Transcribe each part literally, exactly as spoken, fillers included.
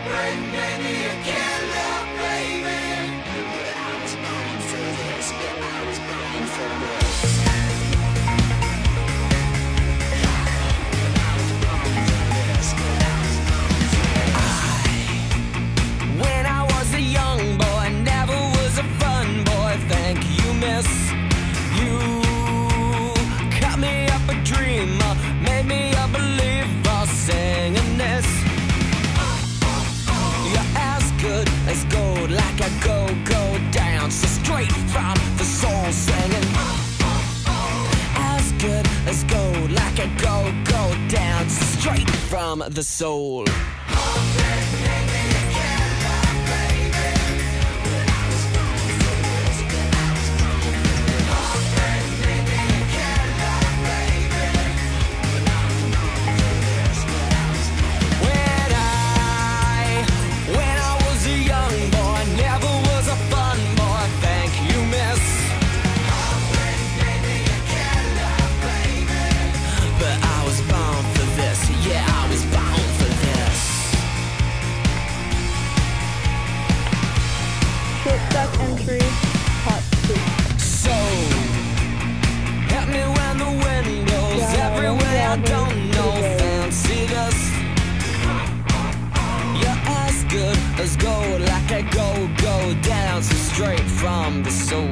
From the soul. Entry, hot soup. So, help me when the wind blows Yeah, everywhere. I don't know, okay. fancy this. You're as good as gold, like a go go dance straight from the soul.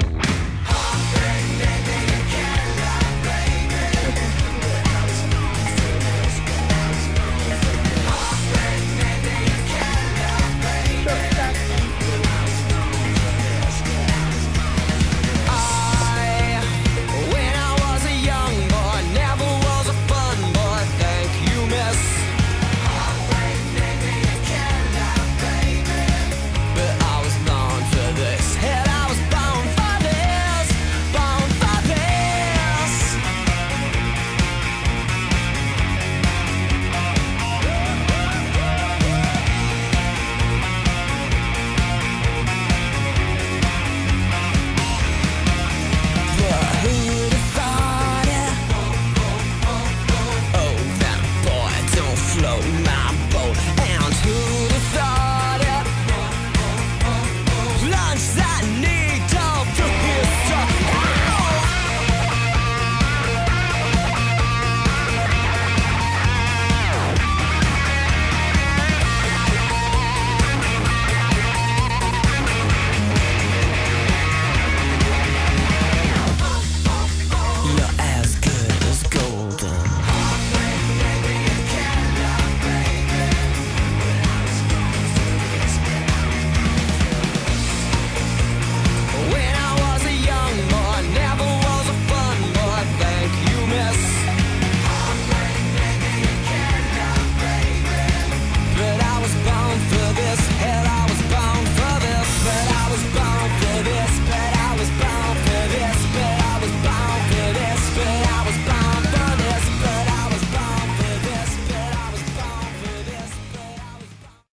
Flow now.